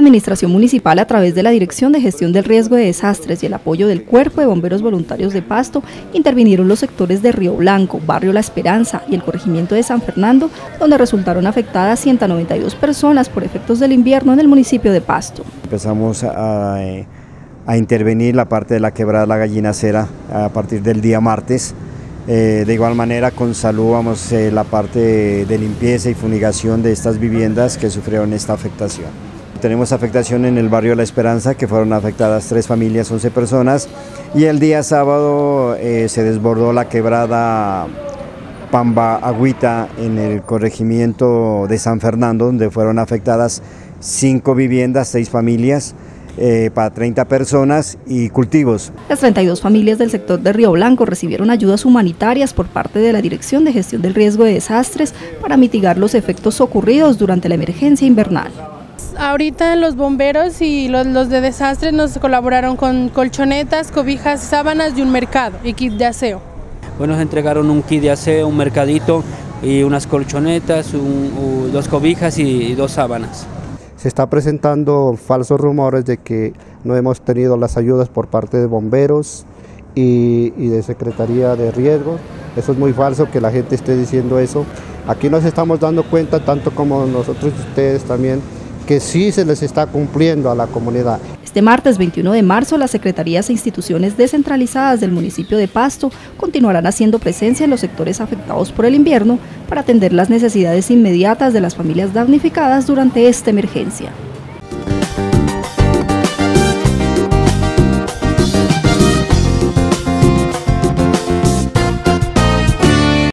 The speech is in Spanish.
administración municipal, a través de la Dirección de Gestión del Riesgo de Desastres y el apoyo del Cuerpo de Bomberos Voluntarios de Pasto, intervinieron los sectores de Río Blanco, Barrio La Esperanza y el corregimiento de San Fernando, donde resultaron afectadas 192 personas por efectos del invierno en el municipio de Pasto. Empezamos a intervenir la parte de la quebrada La Gallinacera a partir del día martes. De igual manera, con salud vamos la parte de limpieza y fumigación de estas viviendas que sufrieron esta afectación. Tenemos afectación en el barrio La Esperanza, que fueron afectadas 3 familias, 11 personas, y el día sábado se desbordó la quebrada Pamba Agüita en el corregimiento de San Fernando, donde fueron afectadas 5 viviendas, 6 familias, para 30 personas y cultivos. Las 32 familias del sector de Río Blanco recibieron ayudas humanitarias por parte de la Dirección de Gestión del Riesgo de Desastres para mitigar los efectos ocurridos durante la emergencia invernal. Ahorita los bomberos y los de desastres nos colaboraron con colchonetas, cobijas, sábanas y un mercado y kit de aseo. Bueno, nos entregaron un kit de aseo, un mercadito y unas colchonetas, 2 cobijas y 2 sábanas. Se está presentando falsos rumores de que no hemos tenido las ayudas por parte de bomberos y de Secretaría de Riesgo. Eso es muy falso que la gente esté diciendo eso. Aquí nos estamos dando cuenta, tanto como nosotros y ustedes también, que sí se les está cumpliendo a la comunidad. Este martes 21 de marzo, las secretarías e instituciones descentralizadas del municipio de Pasto continuarán haciendo presencia en los sectores afectados por el invierno para atender las necesidades inmediatas de las familias damnificadas durante esta emergencia.